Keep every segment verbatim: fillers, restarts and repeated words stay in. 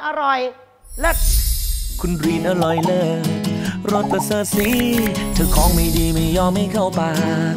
อร่อยเลิศคุณรีนอร่อยเลิศรสประเสริฐสีเธอของไม่ดีไม่ยอมไม่เข้าปาก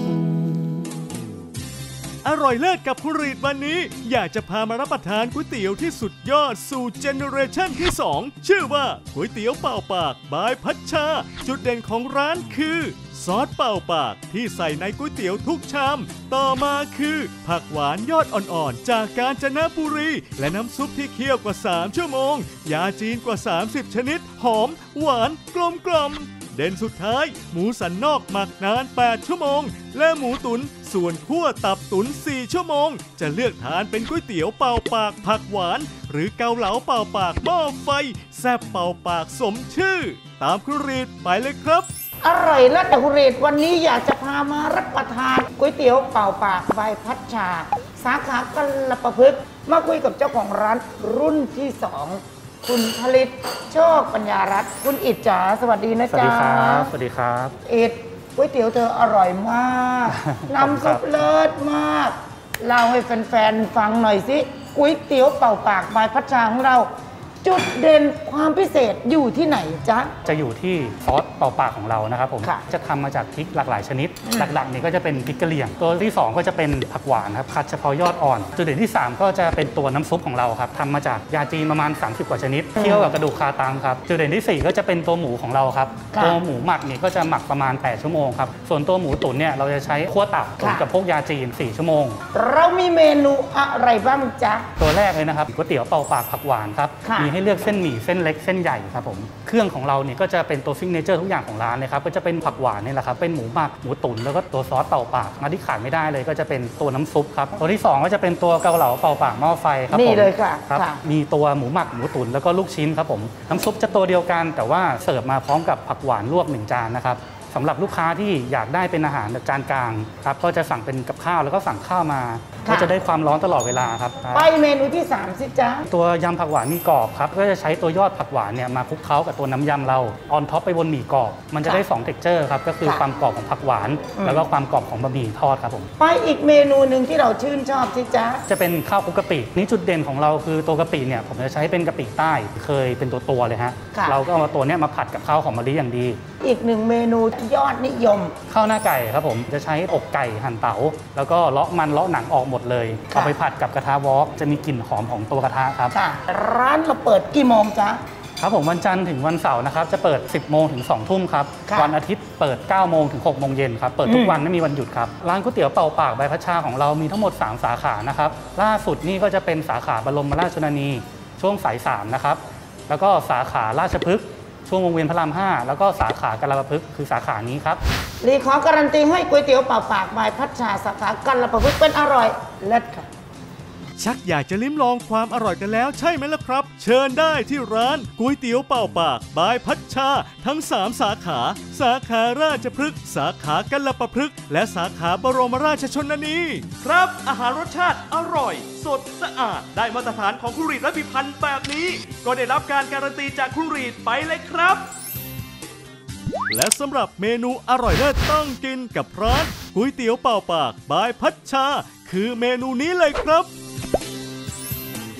อร่อยเลิศกับคุณรีดวันนี้อยากจะพามารับประทานก๋วยเตี๋ยวที่สุดยอดสู่เจเนอเรชันที่สองชื่อว่าก๋วยเตี๋ยวเป่าปากบายพัชชาจุดเด่นของร้านคือซอสเป่าปากที่ใส่ในก๋วยเตี๋ยวทุกชามต่อมาคือผักหวานยอดอ่อนๆจากกาญจนบุรีและน้ำซุปที่เคี่ยวกว่าสามชั่วโมงยาจีนกว่าสามสิบชนิดหอมหวานกลมกล่อมเด่นสุดท้ายหมูสันนอกหมักนานแปดชั่วโมงและหมูตุ๋นส่วนคั่วตับตุ๋นสี่ชั่วโมงจะเลือกทานเป็นก๋วยเตี๋ยวเป่าปากผักหวานหรือเกาเหลาเป่าปากหม้อไฟแซ่บเป่าปากสมชื่อตามคุณรีดไปเลยครับอร่อยเลิศแต่คุณรีดวันนี้อยากจะพามารับประทานก๋วยเตี๋ยวเป่าปากใบพัชชาสาขากัลปพฤกษ์มาคุยกับเจ้าของร้านรุ่นที่สองคุณผลิตโชคปัญญารัตน์คุณอิดจ๋าสวัสดีนะจ๊ะสวัสดีครับสวัสดีครับอิดก๋วยเตี๋ยวเธออร่อยมากน้ำซุปเลิศมากเล่าให้แฟนๆฟังหน่อยสิก๋วยเตี๋ยวเป่าปากบายพัชชาของเราจุดเด่นความพิเศษอยู่ที่ไหนจ๊ะจะอยู่ที่ซอสเป่าปากของเรานะครับผมจะทำมาจากพริกหลากหลายชนิดหลักๆนี่ก็จะเป็นพริกกะเหรี่ยงตัวที่สองก็จะเป็นผักหวานครับคัดเฉพาะยอดอ่อนจุดเด่นที่สามก็จะเป็นตัวน้ำซุปของเราครับทำมาจากยาจีนประมาณสามสิบกว่าชนิดเคี่ยวกับกระดูกคาตังครับจุดเด่นที่สี่ก็จะเป็นตัวหมูของเราครับตัวหมูหมักนี่ก็จะหมักประมาณแปดชั่วโมงครับส่วนตัวหมูตุ๋นเนี่ยเราจะใช้คั่วตับตุ๋นกับพวกยาจีนสี่ชั่วโมงเรามีเมนูอะไรบ้างจ๊ะตัวแรกเลยนะครับก๋วยเตี๋ยวเป่าปากผักหวานครับมีให้เลือกเส้นหมี่เส้นเล็กเส้นใหญ่ครับผมเครื่องของเราเนี่ยก็จะเป็นตัวซิกเนเจอร์ทุกอย่างของร้านเลยครับก็จะเป็นผักหวานนี่แหละครับเป็นหมูหมักหมูตุ๋นแล้วก็ตัวซอสเป่าปากมาที่ขาดไม่ได้เลยก็จะเป็นตัวน้ำซุปครับตัวที่สองก็จะเป็นตัวเกาเหลาเป่าปากหม้อไฟครับนี่เลยค่ะครับมีตัวหมูหมักหมูตุ๋นแล้วก็ลูกชิ้นครับผมน้ำซุปจะตัวเดียวกันแต่ว่าเสิร์ฟมาพร้อมกับผักหวานลวกหนึ่งจานนะครับสำหรับลูกค้าที่อยากได้เป็นอาหารจานกลางครับก็จะสั่งเป็นกับข้าวแล้วก็สั่งข้าวมาก็จะได้ความร้อนตลอดเวลาครับไปเมนูที่สามสิจ๊ะตัวยำผักหวานมีกรอบครับก็จะใช้ตัวยอดผักหวานเนี่ยมาคลุกเคล้ากับตัวน้ำยำเราออนท็อปไปบนหมี่กรอบมันจะได้สองเท็กเจอร์ครับก็คือความกรอบของผักหวานแล้วก็ความกรอบของบะหมี่ทอดครับผมไปอีกเมนูหนึ่งที่เราชื่นชอบสิจ๊ะจะเป็นข้าวคลุกกะปินี่จุดเด่นของเราคือตัวกะปิเนี่ยผมจะใช้เป็นกะปิใต้เคยเป็นตัวตัวเลยฮะเราก็เอามาตัวเนี้ยมาผัดกับข้าวหอมมะลิอย่างดีอีกหนึ่งเมนูที่ยอดนิยมข้าวหน้าไก่ครับผมจะใช้อกไก่หั่นเต๋าแล้วก็เลาะมันเลาะหนังออกหมดเลยเอาไปผัดกับกระทะวอล์กจะมีกลิ่นหอมของตัวกระทะครับร้านเราเปิดกี่โมงจ๊ะครับผมวันจันทร์ถึงวันเสาร์นะครับจะเปิดสิบโมงถึงสองทุ่มครับวันอาทิตย์เปิดเก้าโมงถึงหกโมงเย็นครับเปิดทุกวันไม่มีวันหยุดครับร้านก๋วยเตี๋ยวเป่าปากใบพัชชาของเรามีทั้งหมดสามสาขานะครับล่าสุดนี่ก็จะเป็นสาขาบรมราชชนนีช่วงสายสามนะครับแล้วก็สาขาราชพฤกษ์ช่วงวงเวียนพระรามห้าแล้วก็สาขากัลปพฤกษ์คือสาขานี้ครับรีขอการันตีให้ก๋วยเตี๋ยวเป่าปากบายพัชชาสาขากัลปพฤกษ์เป็นอร่อยเลิศค่ะชักอยากจะลิ้มลองความอร่อยกันแล้วใช่ไหมล่ะครับเชิญได้ที่ร้านก๋วยเตี๋ยวเป่าปากบายพัชชาทั้งสามสาขาสาขาราชพฤกษ์สาขากัลปพฤกษ์และสาขาบรมราชชนนีครับอาหารรสชาติอร่อยสดสะอาดได้มาตรฐานของคุณรีดและพิพันธ์แบบนี้ก็ได้รับการการันตีจากคุณรีดไปเลยครับและสำหรับเมนูอร่อยเลิศต้องกินกับร้านก๋วยเตี๋ยวเป่าปากบายพัชชาคือเมนูนี้เลยครับ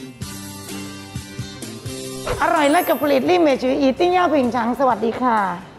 อร่อยเลิศกับผลิตลี่เมจืออีติ้งย่าผิงฉังสวัสดีค่ะ